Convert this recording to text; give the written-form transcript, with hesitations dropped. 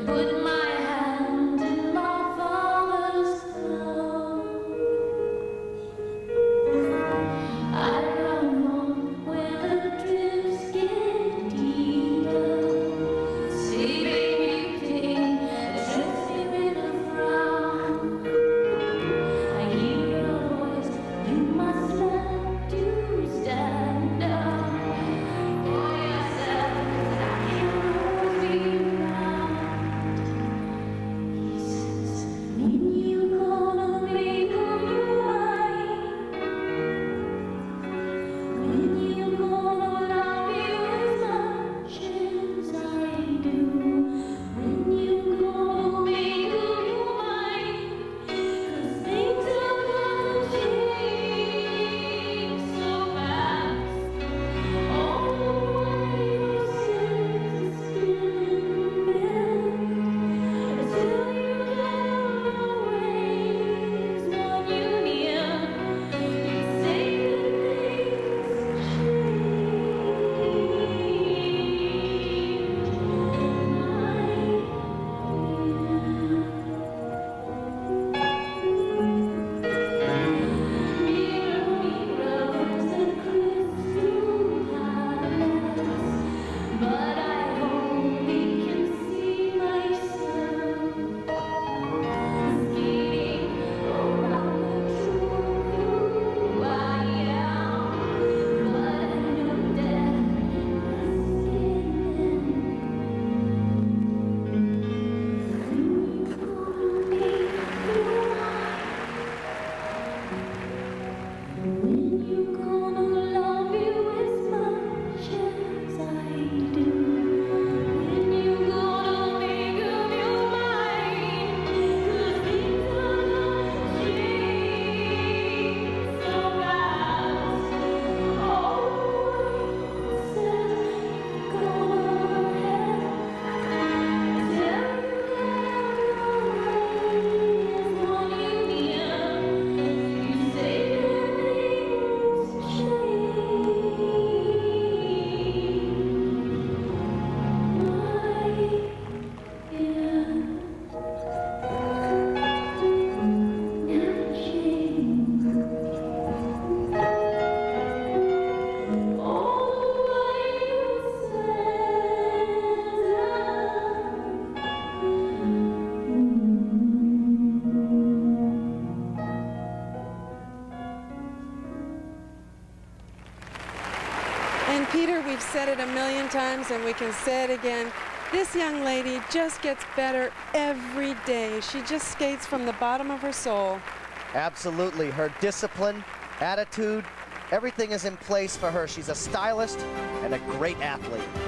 put my hand in my father's glove. I run home where the drifts get deeper, sleeping beauty, drifting with a frown. I hear your voice, you must learn to stand up for yourself, 'cause I can't always be around. He says, when you gonna make up your mind? When you gonna love you as much as I do? When you gonna make up your mind? 'Cause things are gonna change so fast. All the voices still in bed, till you don't always want you near. You say that things but I only can see myself skating around the truth who I am. But I know death is in. When you gonna make your mind? When you gonna love you as much as I do? When you gonna make up your mind? 'Cause things are gonna change so fast. All the voices gonna have tell you always want you near. You say that things change. And Peter, we've said it a million times and we can say it again. This young lady just gets better every day. She just skates from the bottom of her soul. Absolutely. Her discipline, attitude, everything is in place for her. She's a stylist and a great athlete.